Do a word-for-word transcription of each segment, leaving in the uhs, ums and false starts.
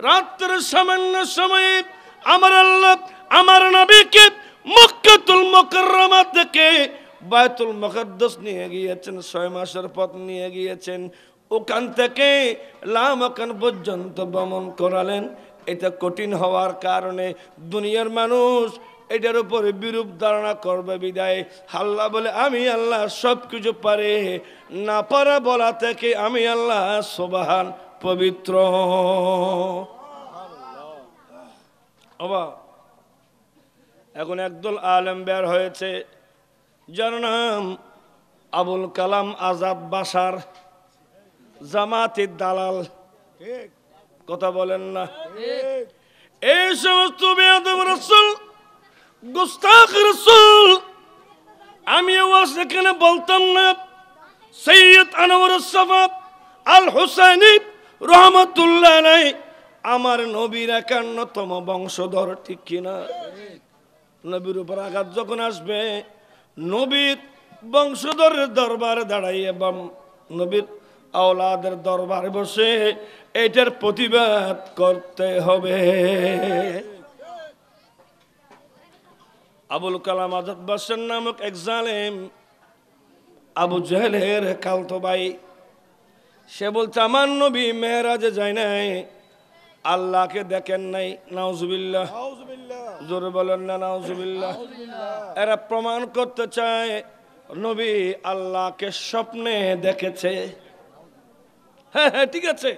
রাত্রের সামান্য সময়ে আমার আল্লাহ আমার নবীকে মক্কাতুল মুকাররমা থেকে বায়তুল মুকাদ্দাস নিয়ে গিয়েছেন, ছয় মাসের পথ নিয়ে গিয়েছেন। ওখান থেকে লামাকান পর্যন্ত ভ্রমণ করালেন। এটা কঠিন হওয়ার কারণে দুনিয়ার মানুষ এটার উপরে বিরূপ ধারণা করবে বিদায় আল্লাহ বলে আমি আল্লাহ সব কিছু পারে, না পারা বলা থেকে আমি আল্লাহ সুবহান পবিত্র। অবা এখন একদল আলেম বের হয়েছে, যার নাম আবুল কালাম আজাদ বাশার, জামাতের দালাল। কথা বলেন না? এই সমস্ত বেয়াদব রাসূল, গুস্তাখ রাসূল, আমি আওয়াজ এখানে বলতাম না। সৈয়দ আনোয়ারুস সাফা আল হুসাইনি রহমাতুল্লাহ আলাইহি আমার নবীর একান্নতম বংশধর, ঠিক কিনা? নবীর উপর আঘাত যখন আসবে, নবীর বংশধরের দরবারে দাঁড়াইয়ে বা নবীর আওলাদের দরবারে বসে এটার প্রতিবাদ করতে হবে। আবুল কালাম আজাদ বাশার নামক এক জালেম, আবু জেহেলের খালতো ভাই, সে বলছে আমার নবী মেরাজে যায় নাই, আল্লাহকে দেখেন নাই। নাউজুবিল্লাহ, জোরে বলেন না নাউজুবিল্লাহ। এরা প্রমাণ করতে চায় নবী আল্লাহকে স্বপ্নে দেখেছে। হ্যাঁ হ্যাঁ ঠিক আছে,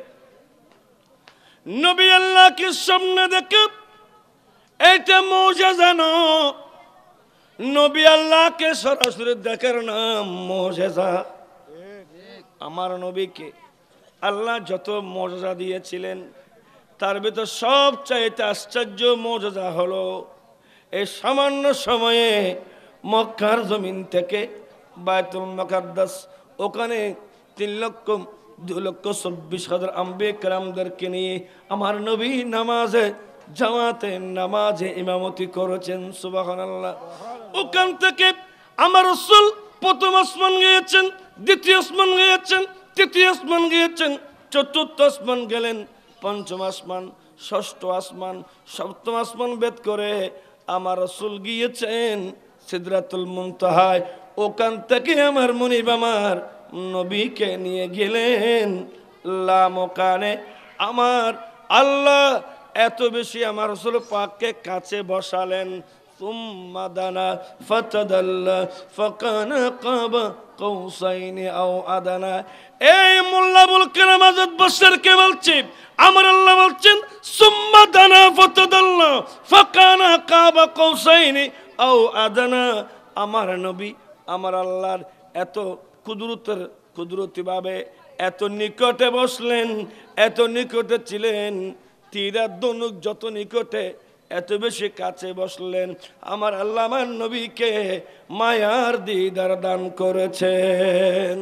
নবী আল্লাহকে স্বপ্নে দেখে এটা মুজিজা না, নবী আল্লাহকে সরাসরি দেখার নাম মুজিজা। আমার নবীকে আল্লাহ যত মুজিজা দিয়েছিলেন তার ভিতর সবচাইতে আশ্চর্য মুজিজা হলো এই সামান্য সময়ে মক্কার জমিন থেকে বায়তুল মুকাদ্দাস, ওখানে তিন লক্ষ দুই লক্ষ চব্বিশ হাজার আম্বিয়া কেরামদেরকে নিয়ে আমার নবী নামাজে জামাতে নামাজে ইমামতি করেছেন। সুবহানাল্লাহ। ওখান থেকে আমার রাসূল প্রথম আসমান গিয়েছেন, দ্বিতীয় আসমান গিয়েছেন, তৃতীয় আসমান গিয়েছেন, চতুর্থ আসমান গেলেন, পঞ্চম আসমান, ষষ্ঠ আসমান, সপ্তম আসমান ভেদ করে আমার রাসূল গিয়েছেন সিদরাতুল মুনতাহায়। ওখান থেকে আমার মুনিব আমার নবীকে নিয়ে গেলেন লামকানে। আমার আল্লাহ এত বেশি আমার রাসূল পাককে কাছে বসালেন। সুম্মা দানা ফাতাদাল্লা ফাকানা কাবা কাউসাইনি আও আদানা। এই মোল্লা আবুল কালাম আজাদ বাশারকে বলছি, আমার আল্লাহ বলছেন সুম্মা দানা ফাতাদাল্লা ফাকানা কাবা কাউসাইনি আও আদানা। আমার নবী আমার আল্লাহর এত কুদরতের কুদরতি ভাবে এত নিকটে বসলেন, এত নিকটে ছিলেন, তীরা ধনুক যত নিকটে এত বেশি কাছে বসলেন। আমার আল্লাহ আমার নবীকে মায়ার দিদার দান করেছেন।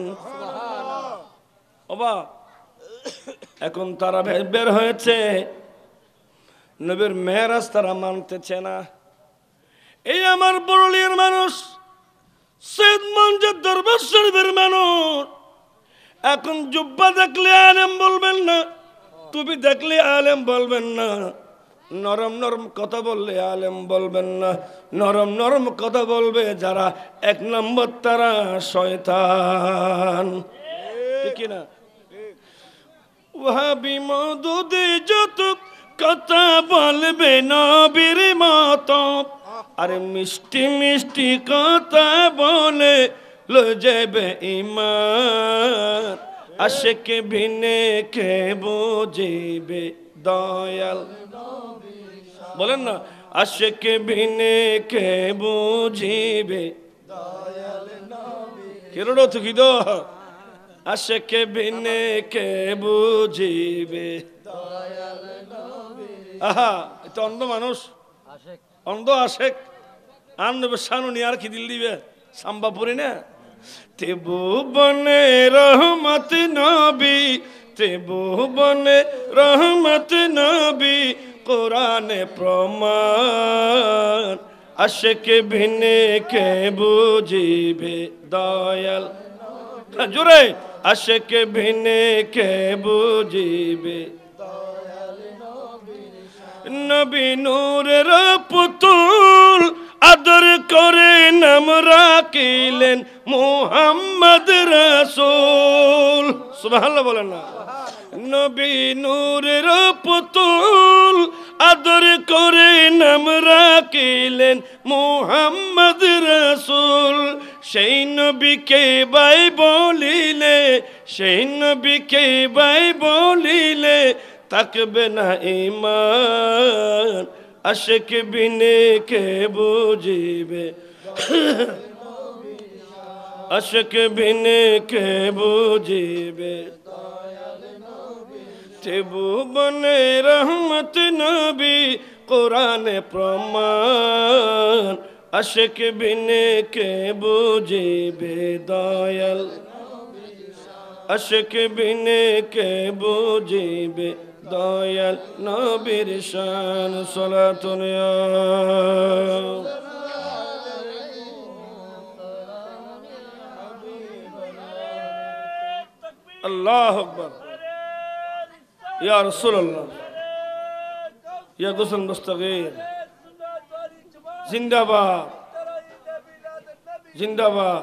ওবা এখন তারা বের হয়েছে, নবীর মেরাজ তারা মানতেছে না। এই আমার বড়লিয়ার মানুষ, সৈয়দ মঞ্জুর দরবার শরীফের মানুষ, এখন জুব্বা দেখলে আলেম বলবেন না, টুপি দেখলে আলেম বলবেন না, নরম নরম কথা বললে আলেম বলবেন না, নরম নরম কথা বলবে যারা এক নম্বর তারা শয়তান, ঠিক না? ওয়াহাবি মওদুদি যত কথা বলবে নবীর মতো, আরে মিষ্টি মিষ্টি কথা বলে লো যাবে ঈমান, আশিক ভিনে কে বুঝিবে দয়াল, বলেন না আশিক ভিনে কে বুঝিবে দয়াল নবী। কেরোড় থুকি দো আশিক ভিনে কে বুঝিবে দয়াল নবী। আহা এটা অন্ধ মানুষ, অন্ধ আশেক আন নেবে শানুনি আর কি দিল দিবে সাম্বাপুরি না। তেবু বনে রহমত নবী, তেবু বনে রহমত নবী, কোরআনে প্রমাণ, আশিক ভিনে কে বুঝিবে দয়াল, জোরে আশিক ভিনে কে বুঝিবে দয়াল নবী। নবী নূরের পুতুল আদর করে নাম রাখিলেন মুহাম্মদ রাসূল সুবহানাল্লাহ বলেন না নবী নূরের পুতুল আদর করে নাম রাখিলেন মুহাম্মদ রাসূল সেই নবীকে বাই বলিলে সেই নবীকে বাই বলিলে তাকবে না ঈমান আশিক বিনে কে বুঝিবে আশিক বিনে কে বুঝিবে ত্রিভুবনে রহমত নবী কোরআনে প্রমাণ আশিক বিনে কে বুঝিবে দয়াল আশিক বিনে কে বুঝিবে দয়াল নবীর শান সালাতুন আল্লাহু আকবার ইয়া রাসূলুল্লাহ ইয়া গুসল মুস্তাগীর জিন্দাবাদ জিন্দাবাদ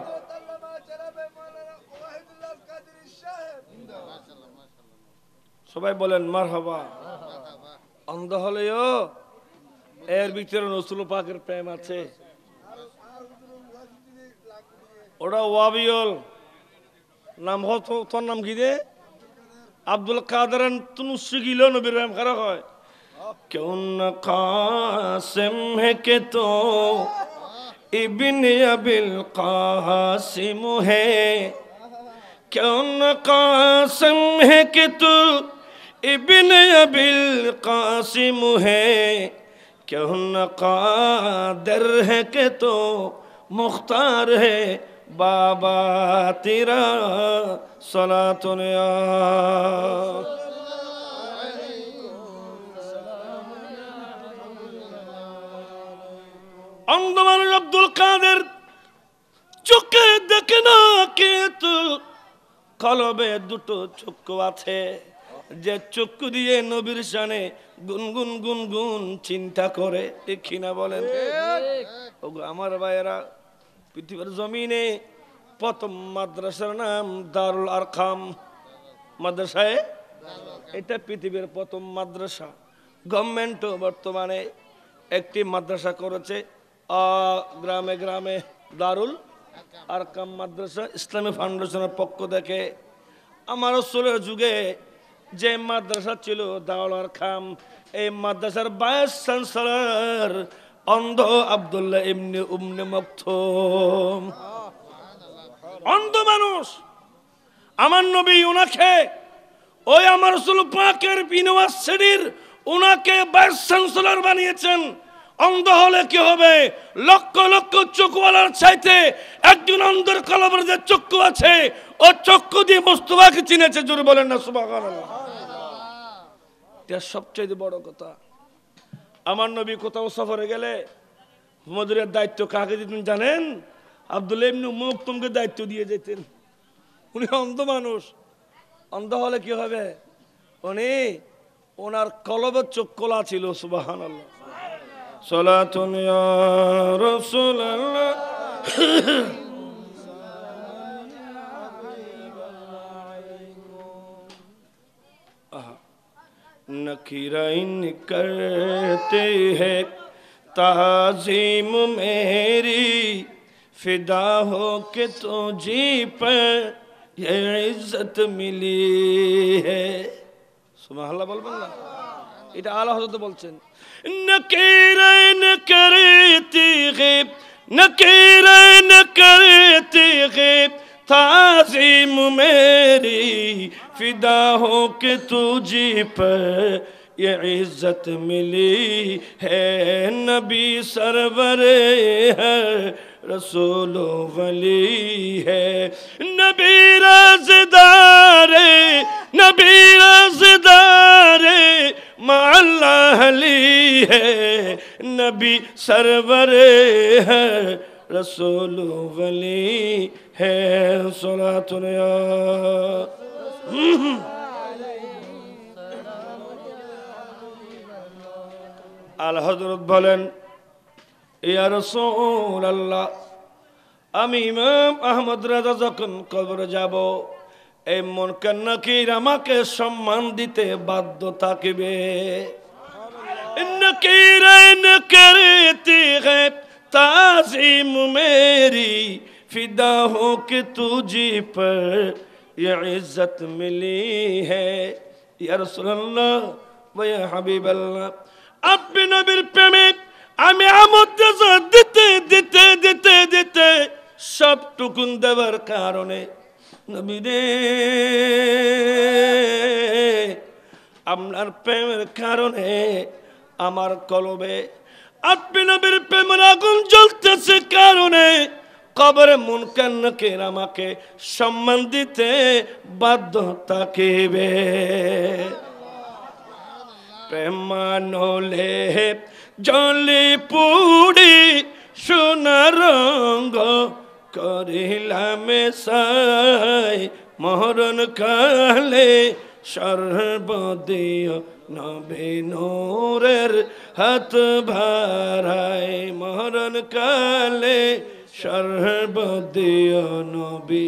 সবাই বলেন মারহাবা অন্ধ হলেও এর ভিতরে রাসূল পাকের প্রেম আছে ওটা ওয়াবিউল নাম হতো তোর নাম কি রে আব্দুল কাদের তুনুসি গিলো নবীর প্রেম খারাপ হয় क्यों न कासिम है कि तो इब्न अबिल कासिम है क्यों न कासिम है कि तू इब्न अबिल कासिम है क्यों न कादर है कि तो मुख्तार है बाबा तेरा सलातुन या অন্ধ মানুষ আব্দুল কাদের চোখে দেখে না কিন্তু কলবে দুটো চক্ষু আছে যে চক্ষু দিয়ে নবীর শানে গুনগুন গুনগুন চিন্তা করে ঠিক না বলেন ওগো আমার ভাইয়েরা পৃথিবীর জমিনে প্রথম মাদ্রাসার নাম দারুল আরকাম মাদ্রাসায় এটা পৃথিবীর প্রথম মাদ্রাসা গভর্নমেন্টও বর্তমানে একটি মাদ্রাসা করেছে গ্রামে গ্রামে দারুল আরকাম মাদ্রাসা ইসলামী ফাউন্ডেশনের পক্ষ থেকে আমার রাসূলের যুগে যে মাদ্রাসা ছিল দারুল আরকাম এই মাদ্রাসার ভাইস চ্যান্সেলর অন্ধ আব্দুল্লাহ ইবনে উম্মে মাকতুম অন্ধ মানুষ আমার নবী উনাকে ওই আমার রাসূল পাকের ইউনিভার্সিটির উনাকে ভাইস চ্যান্সেলর বানিয়েছেন অন্ধ হলে কি হবে লক্ষ লক্ষ চক্ষুওয়ালার চাইতে একজন অন্ধের কলবের যে চক্ষু আছে ও চক্ষু দিয়ে মুস্তাফাকে চিনেছে জোরে বলেন না সুবহানাল্লাহ এটা সবচেয়ে বড় কথা আমার নবী কোথাও সফরে গেলে মদিনার দায়িত্ব কাকে দিতেন জানেন আব্দুল্লাহ ইবনে উম্মে মাকতুমকে দায়িত্ব দিয়ে যেতেন উনি অন্ধ মানুষ অন্ধ হলে কি হবে উনি ওনার কলবের চোখ খোলা ছিল সুবহানাল্লাহ সালাতুন ইয়া রাসূলুল্লাহ नखीराइन करते हैं ताज़ीम मेरी फिदा हो के तुझी पर ये इज्जत मिली है सुबहानअल्लाह बोलবেন না এটা আলা হযরত বলছেন नखीराइन करते हैं नखीराइन करते हैं ताज़ीम मेरी फिदा हो के तुझी पर ये इज्जत मिली है नबी सरवरे है रसूल वली है नबी राज़दारे नबी राज़दारे मअल्लाह अली है नबी सरवरे है रसूल वली है सलातुन या আল হযরত বলেন ইয়া রাসূলুল্লাহ আমি ইমাম আহমদ রাজা যখন কবরে যাব এই মুনকার নাকির আমাকে সম্মান দিতে বাধ্য থাকবে नकीर न करती है ताज़ीम मेरी फिदा हो कि तुझी पर ये इज्जत मिली है या रसूल अल्लाह व या हबीब अल्लाह अपने नबीर प्रेमे আমি আমতে দিতে দিতে দিতে দিতে সব টুকুন দেওয়ার কারণে নবী রে আপনার প্রেমের কারণে আমার কলবে আপনি নবীর প্রেমের আগুন জ্বলতেছে কারণে কবরে মুনকার নাকির আমাকে সম্মান দিতে বাধ্য থাকিবে প্রেমানলে জলে পুড়ি সোনার রঙ করিলাম সাই মরণ কালে সর্বদিয় নবী নূরের হাত ভারায় মরণ কালে সর্বদিয় নবী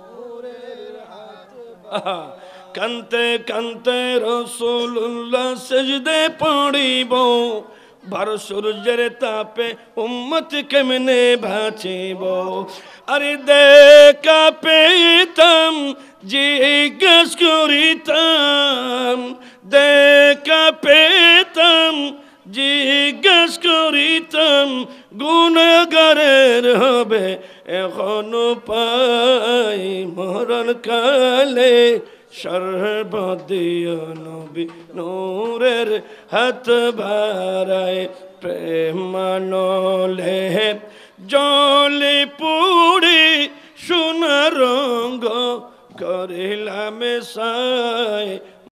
কান্তে কান্তে রাসূলুল্লাহ সিজদে পড়িব ভর সূর্যের তাপে উম্মত কেমনে বাঁচিব আরে দেখা পেতাম জিজ্ঞেস করিতাম দেখা পেতাম জিজ্ঞেস করিতাম গুনাহগারের হবে এখনো পাই মরণ কালে সর্বদিয় নবী নূরের হাত ভারায় প্রেমানলে জলে পুড়ি সোনার রঙ করিলাম সাই